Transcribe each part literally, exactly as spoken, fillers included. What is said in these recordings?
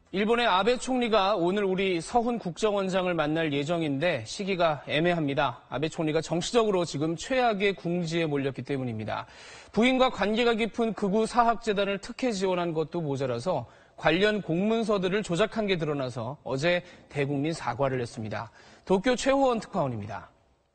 일본의 아베 총리가 오늘 우리 서훈 국정원장을 만날 예정인데 시기가 애매합니다. 아베 총리가 정치적으로 지금 최악의 궁지에 몰렸기 때문입니다. 부인과 관계가 깊은 극우 사학재단을 특혜 지원한 것도 모자라서 관련 공문서들을 조작한 게 드러나서 어제 대국민 사과를 했습니다. 도쿄 최호원 특파원입니다.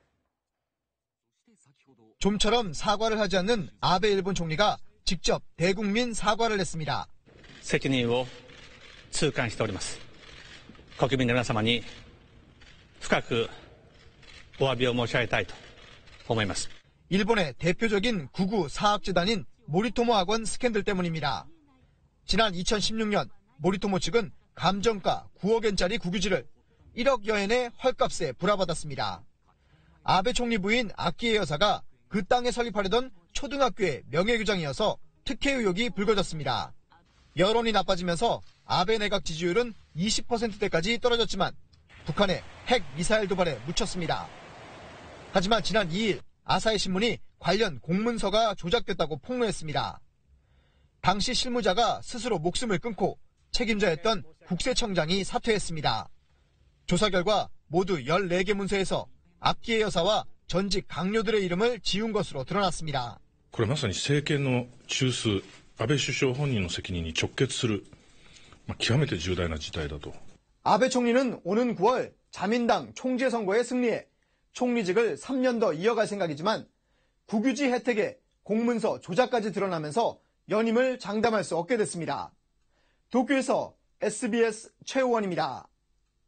좀처럼 사과를 하지 않는 아베 일본 총리가 직접 대국민 사과를 했습니다. 責任を痛感しております。国民の皆様に深くお詫びを申し上げたいと思います。 일본의 대표적인 극우 사학재단인 모리토모 학원 스캔들 때문입니다. 지난 이천십육 년 모리토모 측은 감정가 구억 엔짜리 국유지를 일억 여엔의 헐값에 불화받았습니다. 아베 총리 부인 아키에 여사가 그 땅에 설립하려던 초등학교의 명예교장이어서 특혜 의혹이 불거졌습니다. 여론이 나빠지면서 아베 내각 지지율은 이십 퍼센트대까지 떨어졌지만 북한의 핵 미사일 도발에 묻혔습니다. 하지만 지난 이 일 아사히 신문이 관련 공문서가 조작됐다고 폭로했습니다. 당시 실무자가 스스로 목숨을 끊고 책임자였던 국세청장이 사퇴했습니다. 조사 결과 모두 열네 개 문서에서 아키에 여사와 전직 강요들의 이름을 지운 것으로 드러났습니다. これまさに政権の中枢、安倍首相本人の責任に直結する極めて重大な事態だと. 아베 총리는 오는 구월 자민당 총재 선거에 승리해 총리직을 삼 년 더 이어갈 생각이지만 국유지 혜택에 공문서 조작까지 드러나면서 연임을 장담할 수 없게 됐습니다. 도쿄에서 에스비에스 최호원입니다.